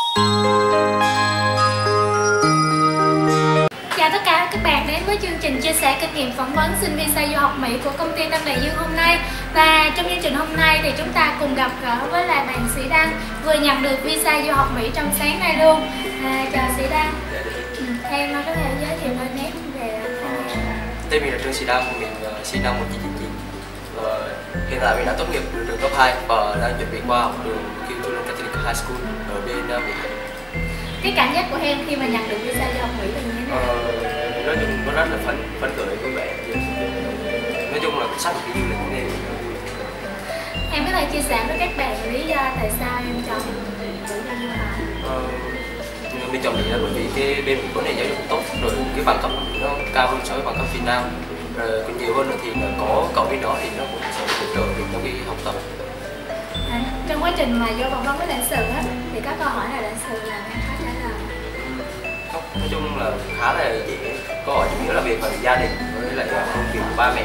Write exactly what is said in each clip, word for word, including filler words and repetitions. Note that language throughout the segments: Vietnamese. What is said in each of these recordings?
Chào tất cả các bạn đến với chương trình chia sẻ kinh nghiệm phỏng vấn xin visa du học Mỹ của công ty Tân Đại Dương hôm nay. Và trong chương trình hôm nay thì chúng ta cùng gặp gỡ với là bạn Sĩ Đăng vừa nhận được visa du học Mỹ trong sáng nay luôn. À, chào Sĩ Đăng. Ừ, em có thể giới thiệu đôi nét về Tên mình là Trương Sĩ Đăng, mình sinh năm một nghìn chín trăm chín mươi chín. Ờ, hiện tại mình đã tốt nghiệp trường cấp hai và đang chuẩn bị qua học trường Kiltron Catholic High School ở bên Mỹ. Cái cảm giác của em khi mà nhận được visa du học Mỹ là như thế nào? Ờ, nói chung nó rất là phấn phấn khởi vui vẻ. Nói chung là sắp đi du lịch nên em có thể chia sẻ với các bạn lý do tại sao em chọn Mỹ để du học? Ờ, mình chọn Mỹ là bởi vì cái bên Mỹ có nền giáo dục tốt, rồi cái bằng cấp nó cao hơn so với bằng cấp Việt Nam, rồi còn nhiều hơn nữa thì có cậu bên đó thì nó cũng sẽ hỗ trợ mình trong cái học tập. À, trong quá trình mà vô phỏng vấn với lãnh sự á, thì có câu hỏi nào lãnh sự là em khó trả lời? Không, nói chung là khá là dễ. Câu hỏi chủ yếu là về phần gia đình với lại công việc của ba mẹ.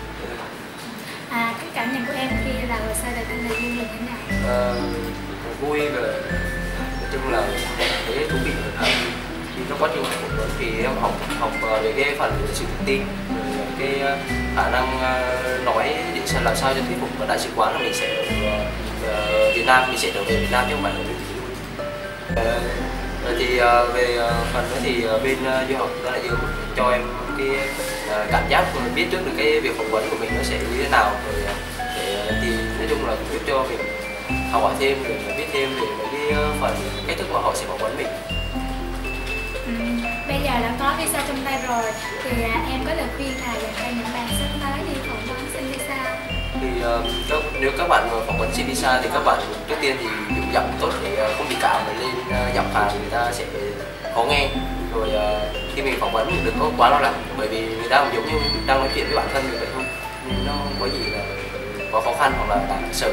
À, cái cảm nhận của em khi là hồ sơ được Tân Đại Dương như thế nào? Ờ, vui và nói chung là thấy thú vị hơn. Thì trong quá trình học phỏng vấn thì em học học về cái phần sự tự tin, cái khả năng nói để làm sao cho thuyết phục ở đại sứ quán là mình sẽ ở Việt Nam, mình sẽ trở về Việt Nam chứ không phải là mình. Rồi thì về phần nữa thì bên du học Tân Đại Dương cho em cái cảm giác biết trước được cái việc phỏng vấn của mình nó sẽ như thế nào, rồi để thì nói chung là giúp cho mình học hỏi thêm, rồi biết thêm về mấy cái phần cách thức mà họ sẽ phỏng vấn mình. Ừ, bây giờ đã có visa trong tay rồi thì em có lời khuyên nào dành cho những bạn sắp tới đi phỏng vấn xin visa? Thì uh, nếu các bạn phỏng vấn xin visa thì các bạn trước tiên thì dùng giọng tốt để không bị cảm, mà lên uh, giọng Hàn người ta sẽ khó nghe. Rồi uh, khi mình phỏng vấn mình đừng có quá lo lắng, bởi vì người ta cũng giống như đang nói chuyện với bản thân mình vậy thôi, nên nó có gì là có khó khăn hoặc là bạn sợ.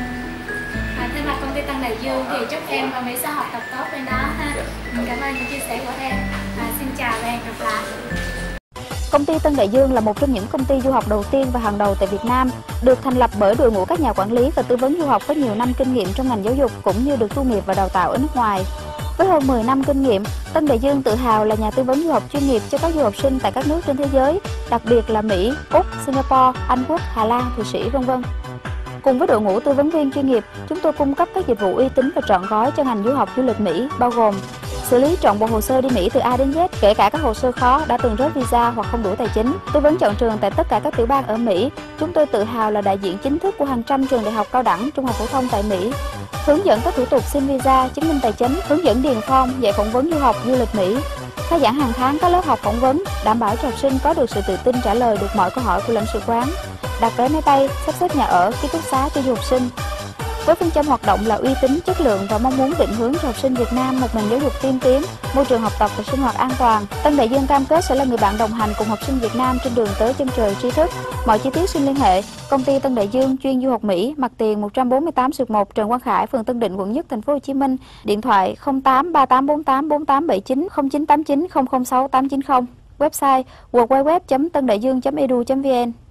À, thay mặt công ty Tân Đại Dương thì chúc em và Mỹ sẽ học tập tốt bên đó ha. Cảm ơn những chia sẻ của em. À, xin chào và hẹn gặp lại. Công ty Tân Đại Dương là một trong những công ty du học đầu tiên và hàng đầu tại Việt Nam, được thành lập bởi đội ngũ các nhà quản lý và tư vấn du học có nhiều năm kinh nghiệm trong ngành giáo dục cũng như được tu nghiệp và đào tạo ở nước ngoài. Với hơn mười năm kinh nghiệm, Tân Đại Dương tự hào là nhà tư vấn du học chuyên nghiệp cho các du học sinh tại các nước trên thế giới, đặc biệt là Mỹ, Úc, Singapore, Anh Quốc, Hà Lan, Thụy Sĩ, vân vân. Cùng với đội ngũ tư vấn viên chuyên nghiệp, chúng tôi cung cấp các dịch vụ uy tín và trọn gói cho ngành du học du lịch Mỹ, bao gồm xử lý trọn bộ hồ sơ đi Mỹ từ A đến Z, kể cả các hồ sơ khó đã từng rớt visa hoặc không đủ tài chính, tư vấn chọn trường tại tất cả các tiểu bang ở Mỹ. Chúng tôi tự hào là đại diện chính thức của hàng trăm trường đại học cao đẳng, trung học phổ thông tại Mỹ. Hướng dẫn các thủ tục xin visa, chứng minh tài chính, hướng dẫn điền form, dạy phỏng vấn du học du lịch Mỹ. Khai giảng hàng tháng các lớp học phỏng vấn, đảm bảo cho học sinh có được sự tự tin trả lời được mọi câu hỏi của lãnh sự quán. Đặt vé máy bay, sắp xếp nhà ở, ký túc xá cho du học sinh. Với phương châm hoạt động là uy tín, chất lượng và mong muốn định hướng cho học sinh Việt Nam một nền giáo dục tiên tiến, môi trường học tập và sinh hoạt an toàn, Tân Đại Dương cam kết sẽ là người bạn đồng hành cùng học sinh Việt Nam trên đường tới chân trời tri thức. Mọi chi tiết xin liên hệ công ty Tân Đại Dương chuyên du học Mỹ, mặt tiền một trăm bốn mươi tám xuyệt một Trần Quang Khải, phường Tân Định, quận Nhất, thành phố Hồ Chí Minh. Điện thoại không tám ba tám bốn tám bốn tám bảy chín, không chín tám chín không không sáu tám chín không. Website w w w chấm tân đại dương chấm e d u chấm v n.